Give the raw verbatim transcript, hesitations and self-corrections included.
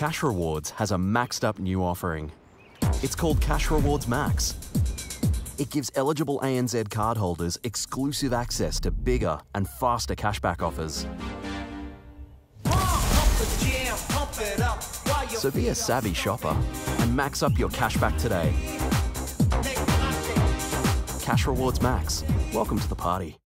Cashrewards has a maxed up new offering. It's called Cashrewards Max. It gives eligible A N Z cardholders exclusive access to bigger and faster cashback offers. So be a savvy shopper and max up your cashback today. Cashrewards Max. Welcome to the party.